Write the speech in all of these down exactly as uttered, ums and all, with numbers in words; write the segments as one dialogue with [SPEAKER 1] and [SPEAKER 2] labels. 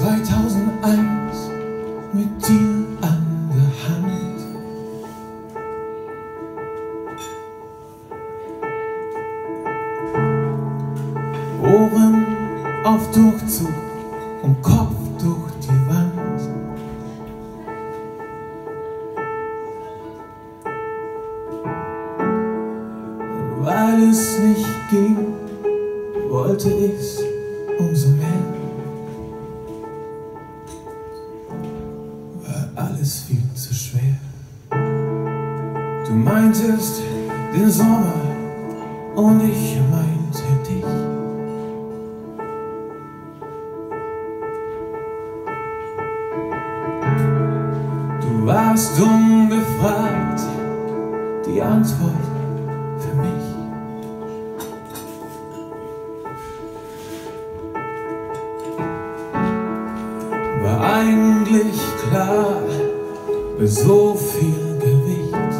[SPEAKER 1] zweitausendeins mit dir an der Hand. Ohren auf Durchzug und Kopf durch die Wand. Und weil es nicht ging, wollte ich's umso mehr. War alles viel zu schwer. Du meintest den Sommer und ich meinte dich. Du warst ungefragt die Antwort für mich. War eigentlich klar, bei so viel Gewicht,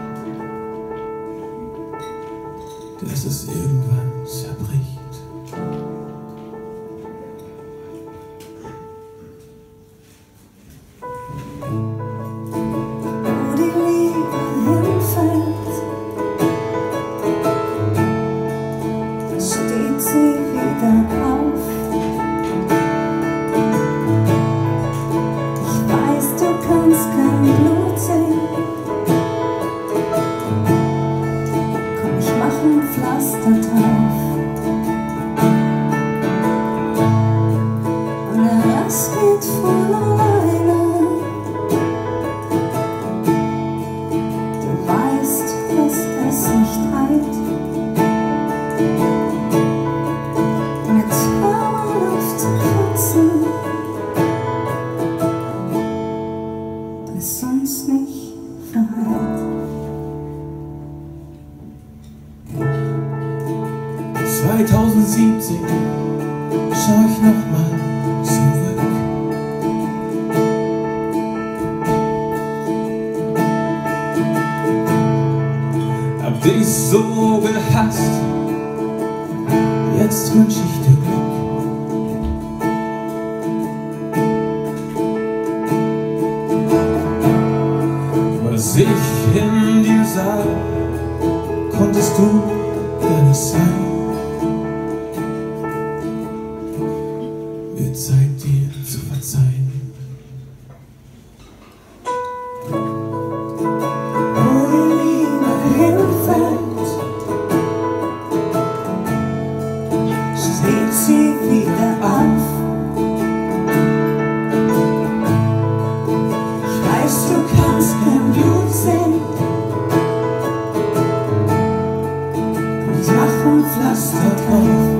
[SPEAKER 1] dass es irgendwann zerbricht.
[SPEAKER 2] Wo die Liebe hinfällt, steht sie wieder auf. Ich weiß, du kannst kein Blut sehen. Komm, ich mach ein Pflaster drauf. Und der Rest geht von alleine. Du weißt, dass es nicht heilt. Mit Hörern auf zu putzen, bis uns nicht verheilt.
[SPEAKER 1] zweitausendsiebzehn schau ich nochmal zurück. Hab dich so gehasst, jetzt wünsch ich dir Glück. Was ich in dir sah, konntest du gar nicht sein. Wird Zeit, dir zu verzeihen.
[SPEAKER 2] Wo die Liebe hinfällt, steht sie wieder auf. Ich weiß, du kannst kein Blut sehen. Ich mach ein Pflaster drauf.